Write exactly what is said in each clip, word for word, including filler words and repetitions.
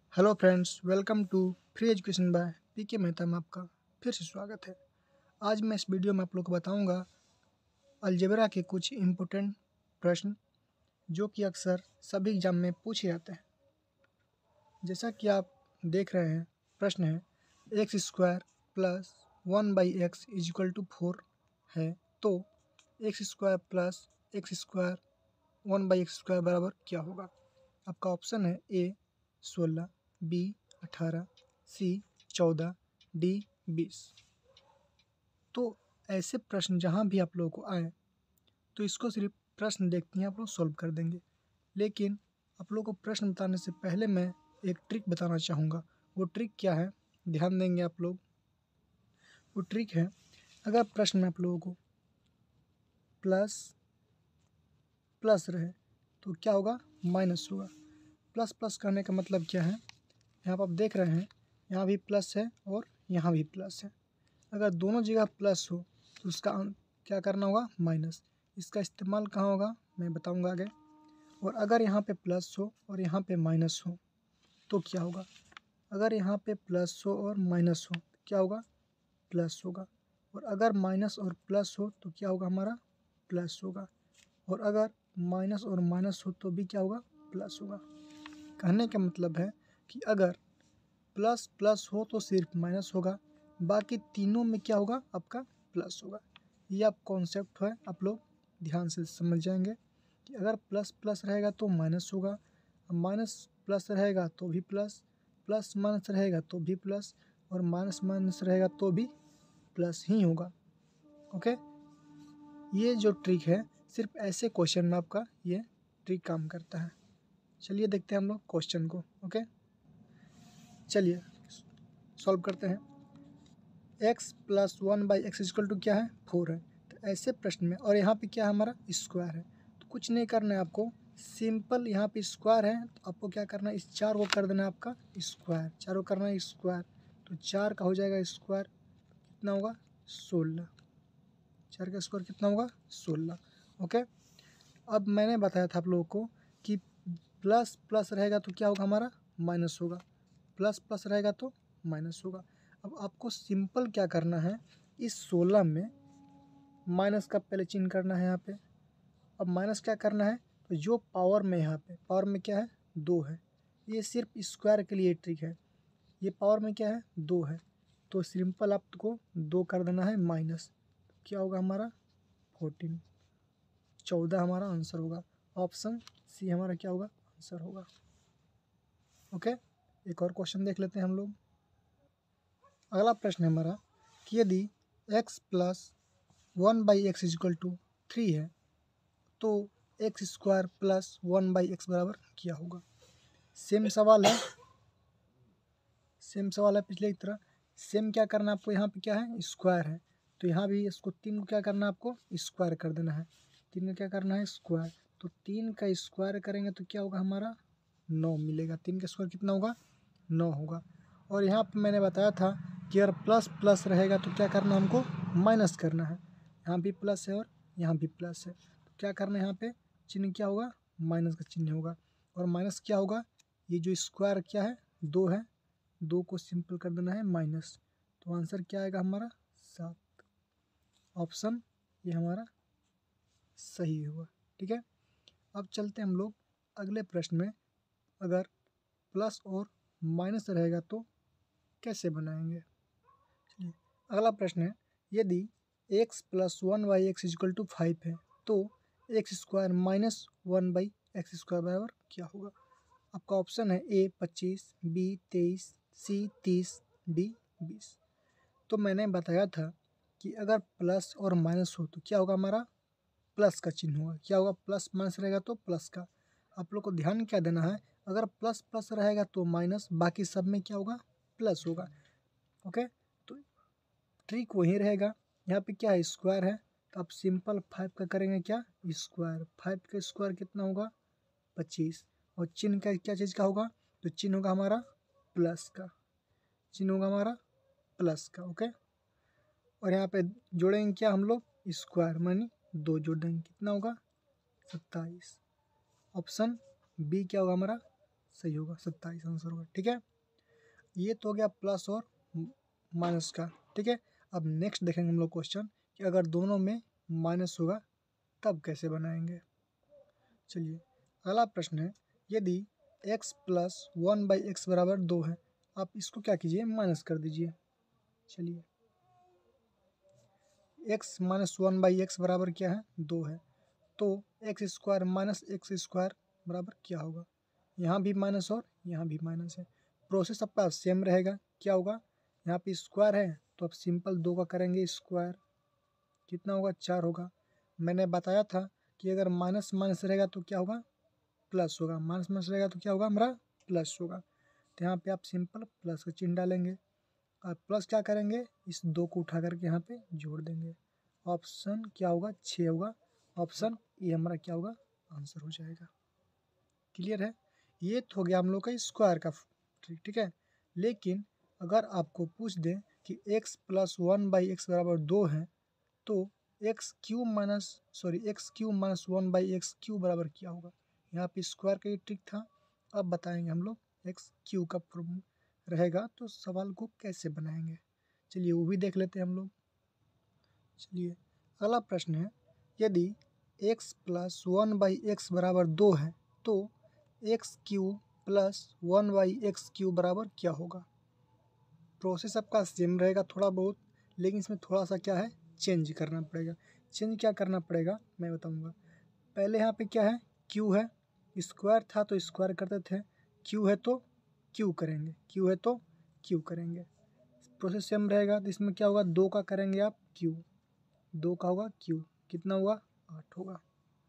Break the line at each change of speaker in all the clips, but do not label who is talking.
Hello friends, welcome to free education by P K Mehta में आपका फिर से स्वागत है। आज मैं इस वीडियो में आप लोग को बताऊंगा अलजेब्रा के कुछ इम्पोर्टेंट प्रश्न जो कि अक्सर सभी एग्जाम में पूछे जाते हैं। जैसा कि आप देख रहे हैं, प्रश्न है x square plus one by x is equal to four है, तो x square plus x square one by x square बराबर क्या होगा। आपका ऑप्शन है ए सोलह, बी अठारह, सी चौदह, डी बीस। तो ऐसे प्रश्न जहाँ भी आप लोगों को आए तो इसको सिर्फ प्रश्न देखते हैं आप लोग सॉल्व कर देंगे। लेकिन आप लोगों को प्रश्न बताने से पहले मैं एक ट्रिक बताना चाहूँगा। वो ट्रिक क्या है, ध्यान देंगे आप लोग। वो ट्रिक है, अगर प्रश्न में आप लोगों को प्लस प्लस रहे तो क्या होगा, माइनस होगा। प्लस प्लस करने का मतलब क्या है, यहाँ पर आप देख रहे हैं यहाँ भी प्लस है और यहाँ भी प्लस है। अगर दोनों जगह प्लस हो तो उसका क्या करना होगा, माइनस। इसका इस्तेमाल कहाँ होगा मैं बताऊंगा आगे। और अगर यहाँ पे प्लस हो और यहाँ पे माइनस हो तो क्या होगा। अगर यहाँ पे प्लस हो और माइनस हो तो क्या होगा, प्लस होगा। और अगर माइनस और प्लस हो तो क्या होगा, हमारा प्लस होगा। और अगर माइनस और माइनस हो तो भी क्या होगा, प्लस होगा। कहने का मतलब है कि अगर प्लस प्लस हो तो सिर्फ माइनस होगा, बाकी तीनों में क्या होगा, आपका प्लस होगा। ये आप कॉन्सेप्ट है, आप लोग ध्यान से समझ जाएंगे कि अगर प्लस प्लस रहेगा तो माइनस होगा, माइनस प्लस रहेगा तो भी प्लस, प्लस माइनस रहेगा तो भी प्लस, और माइनस माइनस रहेगा तो भी प्लस ही होगा। ओके, ये जो ट्रिक है सिर्फ ऐसे क्वेश्चन में आपका ये ट्रिक काम करता है। चलिए देखते हैं हम लोग क्वेश्चन को। ओके, चलिए सॉल्व करते हैं। X plus one by x equal to क्या है, फोर है। तो ऐसे प्रश्न में, और यहाँ पे क्या है, हमारा स्क्वायर है, तो कुछ नहीं करना है आपको, सिंपल यहाँ पे स्क्वायर है तो आपको क्या करना है, इस चार को कर देना है आपका स्क्वायर। चार को करना है स्क्वायर, तो चार का हो जाएगा स्क्वायर, कितना होगा, सोलह। चार का स्क्वायर कितना होगा, सोलह। ओके, अब मैंने बताया था आप लोगों को कि प्लस प्लस रहेगा तो क्या होगा, हमारा माइनस होगा। प्लस प्लस रहेगा तो माइनस होगा। अब आपको सिंपल क्या करना है, इस सोलह में माइनस का पहले चिन्ह करना है यहाँ पे। अब माइनस क्या करना है, तो जो पावर में यहाँ पे पावर में क्या है, दो है। ये सिर्फ स्क्वायर के लिए ट्रिक है। ये पावर में क्या है, दो है, तो सिंपल आपको दो कर देना है माइनस। क्या होगा हमारा, फोर्टीन। चौदह हमारा आंसर होगा। ऑप्शन सी हमारा क्या होगा, आंसर होगा। ओके, एक और क्वेश्चन देख लेते हैं हम लोग। अगला प्रश्न है हमारा कि यदि x plus one by x is equal to three है तो x square plus one by x बराबर क्या होगा। सेम सवाल है, सेम सवाल है पिछले की तरह। सेम क्या करना है आपको, यहाँ पे क्या है, स्क्वायर है, तो यहाँ भी इसको तीन को क्या करना है, आपको स्क्वायर कर देना है। तीन का क्या करना है, स्क्वायर। तो तीन का स्क्वायर करेंगे तो क्या होगा, हमारा नौ मिलेगा। तीन का स्क्वायर कितना होगा, नौ होगा। और यहाँ पे मैंने बताया था कि अगर प्लस प्लस रहेगा तो क्या करना है, हमको माइनस करना है। यहाँ भी प्लस है और यहाँ भी प्लस है, तो क्या करना है, यहाँ पे चिन्ह क्या होगा, माइनस का चिन्ह होगा। और माइनस क्या होगा, ये जो स्क्वायर क्या है, दो है, दो को सिंपल कर देना है माइनस। तो आंसर क्या आएगा हमारा, सात। ऑप्शन ये हमारा सही होगा। ठीक है, अब चलते हैं हम लोग अगले प्रश्न में। अगर प्लस और माइनस रहेगा तो कैसे बनाएंगे। चलिए अगला प्रश्न है, यदि x plus one by x is equal to five है तो x square minus one by x square बराबर क्या होगा। आपका ऑप्शन है ए पच्चीस, बी तेईस, सी तीस, डी बीस। तो मैंने बताया था कि अगर प्लस और माइनस हो तो क्या होगा, हमारा प्लस का चिन्ह होगा। क्या होगा, प्लस माइनस रहेगा तो प्लस का। आप लोग को ध्यान क्या देना है, अगर प्लस प्लस रहेगा तो माइनस, बाकी सब में क्या होगा, प्लस होगा। ओके, तो ट्रिक वही रहेगा। यहाँ पे क्या है, स्क्वायर है, तो आप सिंपल फाइव का करेंगे क्या, स्क्वायर। फाइव का स्क्वायर कितना होगा, पच्चीस। और चिन्ह का क्या चीज़ का होगा, तो चिन्ह होगा हमारा प्लस का, चिन्ह होगा हमारा प्लस का। ओके, और यहाँ पे जोड़ेंगे क्या हम लोग, स्क्वायर, मानी दो जोड़ देंगे, कितना होगा, सत्ताईस। ऑप्शन बी क्या होगा हमारा, सही होगा, सत्ताईस आंसर होगा। ठीक है, ये तो हो गया प्लस और माइनस का। ठीक है, अब नेक्स्ट देखेंगे हम लोग क्वेश्चन कि अगर दोनों में माइनस होगा तब कैसे बनाएंगे। चलिए, अगला प्रश्न है, यदि x plus one by x बराबर दो है, आप इसको क्या कीजिए, माइनस कर दीजिए। चलिए, x minus one by x बराबर क्या है, दो है, तो x square minus x square बराबर क्या होगा। यहाँ भी माइनस और यहाँ भी माइनस है, प्रोसेस आपका सेम रहेगा। क्या होगा, यहाँ पे स्क्वायर है तो आप सिंपल दो का करेंगे स्क्वायर, कितना होगा, चार होगा। मैंने बताया था कि अगर माइनस माइनस रहेगा तो क्या होगा, प्लस होगा, माइनस माइनस रहेगा तो क्या होगा हमारा, प्लस होगा। तो यहाँ पे आप सिंपल प्लस का चिन्ह डालेंगे और प्लस क्या करेंगे, इस दो को उठा करके यहाँ पे जोड़ देंगे। ऑप्शन क्या होगा, छः होगा। ऑप्शन ये हमारा क्या होगा, आंसर हो जाएगा। क्लियर है, ये तो हो गया हम लोग का स्क्वायर का ट्रिक। ठीक है, लेकिन अगर आपको पूछ दें कि x plus one by x बराबर दो है, तो x cube minus sorry x cube minus one by x cube बराबर क्या होगा। यहाँ पे स्क्वायर का ये ट्रिक था, अब बताएंगे हम लोग एक्स क्यू का फॉर्म रहेगा तो सवाल को कैसे बनाएंगे। चलिए वो भी देख लेते हैं हम लोग। चलिए, अगला प्रश्न है, यदि x plus one by x बराबर दो है, तो x cube plus one by x cube बराबर क्या होगा। प्रोसेस आपका सेम रहेगा थोड़ा बहुत, लेकिन इसमें थोड़ा सा क्या है, चेंज करना पड़ेगा। चेंज क्या करना पड़ेगा मैं बताऊंगा। पहले यहाँ पे क्या है, क्यू है, स्क्वायर था तो स्क्वायर करते थे, क्यू है तो क्यू करेंगे, क्यू है तो क्यू करेंगे। प्रोसेस सेम रहेगा, तो इसमें क्या होगा, दो का करेंगे आप क्यू, दो का होगा क्यू, कितना हुआ, आठ होगा।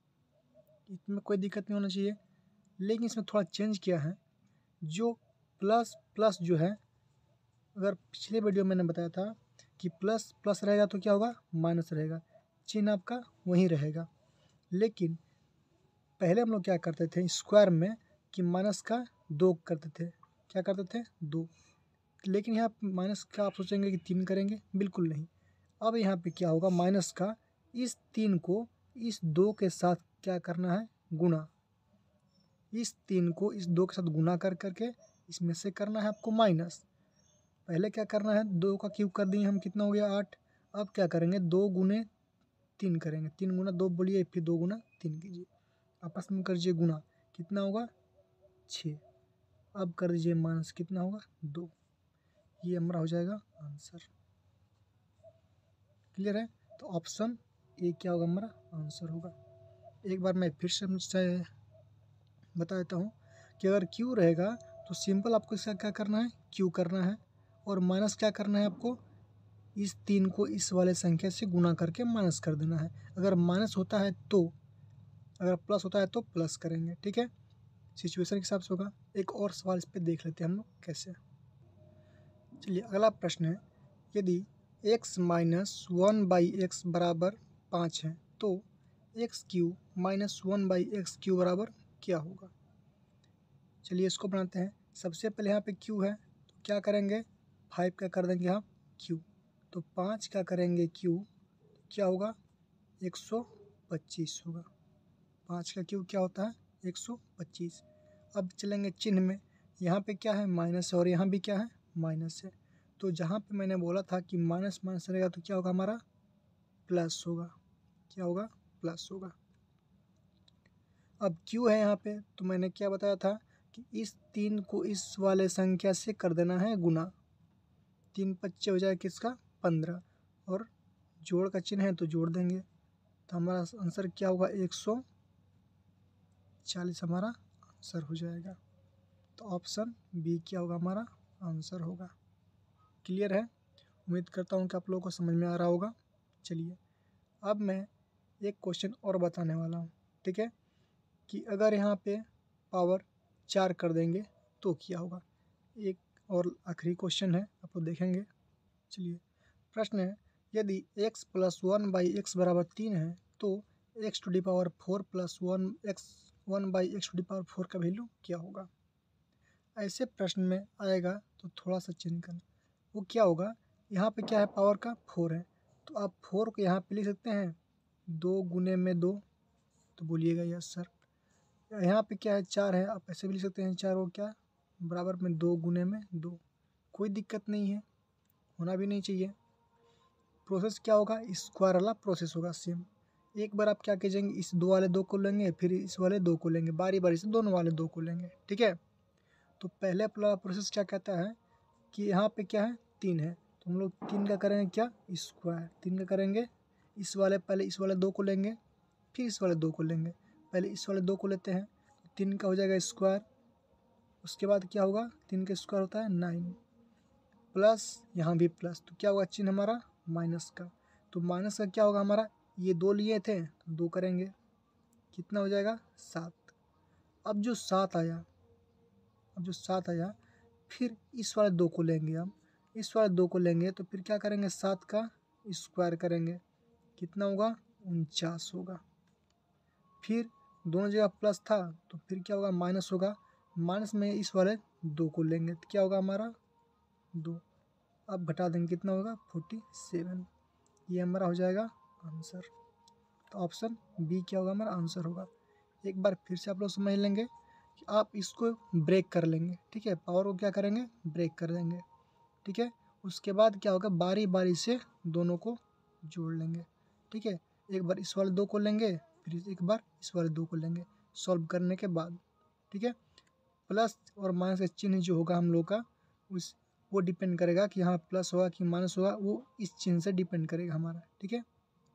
इसमें कोई दिक्कत नहीं होना चाहिए, लेकिन इसमें थोड़ा चेंज किया है। जो प्लस प्लस जो है, अगर पिछले वीडियो में मैंने बताया था कि प्लस प्लस रहेगा तो क्या होगा, माइनस रहेगा, चिन्ह आपका वहीं रहेगा। लेकिन पहले हम लोग क्या करते थे स्क्वायर में कि माइनस का दो करते थे, क्या करते थे, दो। लेकिन यहाँ माइनस का आप सोचेंगे कि तीन करेंगे, बिल्कुल नहीं। अब यहाँ पे क्या होगा, माइनस का इस तीन को इस दो के साथ क्या करना है, गुणा। इस तीन को इस दो के साथ गुणा कर करके इसमें से करना है आपको माइनस। पहले क्या करना है, दो का क्यूब कर दिए हम, कितना हो गया, आठ। अब क्या करेंगे, दो गुने तीन करेंगे, तीन गुना दो बोलिए, फिर दो गुना तीन कीजिए, आपस में कर दीजिए गुना, कितना होगा, छः। अब कर दीजिए माइनस, कितना होगा, दो। ये हमारा हो जाएगा आंसर। क्लियर है, तो ऑप्शन ए क्या होगा, हमारा आंसर होगा। एक बार मैं फिर से बता देता हूँ कि अगर क्यू रहेगा तो सिंपल आपको इसका क्या करना है, क्यू करना है, और माइनस क्या करना है आपको, इस तीन को इस वाले संख्या से गुणा करके माइनस कर देना है। अगर माइनस होता है तो, अगर प्लस होता है तो प्लस करेंगे। ठीक है, सिचुएशन के हिसाब से होगा। एक और सवाल इस पर देख लेते हैं हम लोग कैसे। चलिए, अगला प्रश्न है, यदि x minus one by x बराबर पाँच है, तो x cube minus one by x cube बराबर क्या होगा। चलिए इसको बनाते हैं। सबसे पहले यहाँ पे q है तो क्या करेंगे, फाइव का कर देंगे यहाँ q, तो पाँच का करेंगे q, क्या होगा, एक सौ पच्चीस होगा। पाँच का q क्या होता है, एक सौ पच्चीस। अब चलेंगे चिन्ह में, यहाँ पे क्या है, माइनस है, और यहाँ भी क्या है, माइनस है। तो जहाँ पे मैंने बोला था कि माइनस माइनस रहेगा तो क्या होगा, हमारा प्लस होगा, क्या होगा, प्लस होगा। अब q है यहाँ पे, तो मैंने क्या बताया था कि इस तीन को इस वाले संख्या से कर देना है गुना, तीन पच्चे हो जाए किसका, पंद्रह, और जोड़ का चिन्ह है तो जोड़ देंगे, तो हमारा आंसर क्या होगा, एक सौ चालीस हमारा आंसर हो जाएगा। तो ऑप्शन बी क्या होगा, हमारा आंसर होगा। क्लियर है, उम्मीद करता हूँ कि आप लोगों को समझ में आ रहा होगा। चलिए, अब मैं एक क्वेश्चन और बताने वाला हूँ। ठीक है, कि अगर यहाँ पे पावर चार कर देंगे तो क्या होगा। एक और आखिरी क्वेश्चन है, आप लोग देखेंगे। चलिए, प्रश्न है, यदि x plus one by x बराबर तीन है, तो x to the power four plus one x one by x to the power four का वैल्यू क्या होगा। ऐसे प्रश्न में आएगा तो थोड़ा सा चेंज करना, वो क्या होगा, यहाँ पे क्या है, पावर का फोर है, तो आप फोर को यहाँ पे लिख सकते हैं दो गुने में दो, तो बोलिएगा यस सर। यहाँ पे क्या है, चार है, आप ऐसे भी लिख सकते हैं चार को क्या बराबर में दो गुने में दो, कोई दिक्कत नहीं है, होना भी नहीं चाहिए। प्रोसेस क्या होगा, स्क्वायर वाला प्रोसेस होगा सेम। एक बार आप क्या कीजिएंगे, इस दो वाले दो को लेंगे, फिर इस वाले दो को लेंगे, बारी बारी से दोनों वाले दो को लेंगे, ठीक है। तो पहले वाला प्रोसेस क्या कहता है कि यहाँ पे क्या है, तीन है, तो हम लोग तीन का करेंगे क्या, स्क्वायर, तीन का करेंगे, इस वाले पहले इस वाले दो को लेंगे, फिर इस वाले दो को लेंगे, पहले इस वाले दो को लेते हैं, तो तीन का हो जाएगा स्क्वायर, उसके बाद क्या होगा, तीन का स्क्वायर होता है नाइन, प्लस यहाँ भी प्लस, तो क्या होगा चिन्ह हमारा माइनस का, तो माइनस का क्या होगा हमारा, ये दो लिए थे तो दो करेंगे, कितना हो जाएगा सात। अब जो सात आया अब जो सात आया फिर इस वाले दो को लेंगे, हम इस वाले दो को लेंगे तो फिर क्या करेंगे, सात का स्क्वायर करेंगे, कितना होगा उनचास होगा। फिर दोनों जगह प्लस था तो फिर क्या होगा माइनस होगा, माइनस में इस वाले दो को लेंगे तो क्या होगा हमारा दो, अब घटा देंगे कितना होगा फोर्टी सेवन, ये हमारा हो जाएगा आंसर। तो ऑप्शन बी क्या होगा हमारा आंसर होगा। एक बार फिर से आप लोग समझ लेंगे कि आप इसको ब्रेक कर लेंगे, ठीक है, पावर को क्या करेंगे ब्रेक कर देंगे, ठीक है। उसके बाद क्या होगा, बारी बारी से दोनों को जोड़ लेंगे, ठीक है। एक बार इस वाले दो को लेंगे, फिर एक बार इस वाले दो को लेंगे सॉल्व करने के बाद, ठीक है। प्लस और माइनस का चिन्ह जो होगा हम लोग का, उस वो डिपेंड करेगा कि हाँ प्लस होगा कि माइनस होगा, वो इस चिन्ह से डिपेंड करेगा हमारा, ठीक है।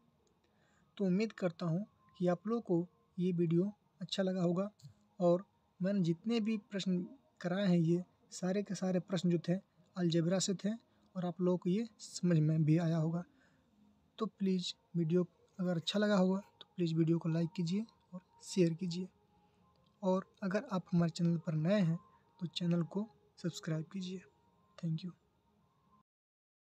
तो उम्मीद करता हूँ कि आप लोगों को ये वीडियो अच्छा लगा होगा, और मैंने जितने भी प्रश्न कराए हैं ये सारे के सारे प्रश्न जो थे अलजेब्रा से थे, और आप लोगों को ये समझ में भी आया होगा। तो प्लीज़ वीडियो अगर अच्छा लगा होगा तो प्लीज़ वीडियो को लाइक कीजिए और शेयर कीजिए, और अगर आप हमारे चैनल पर नए हैं तो चैनल को सब्सक्राइब कीजिए। Thank you.